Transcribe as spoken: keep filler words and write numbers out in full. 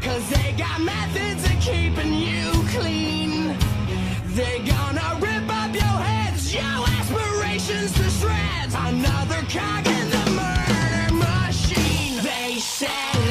Cause they got methods of keeping you clean. They gonna rip up your heads, your aspirations to shreds. Another cog in the murder machine. They said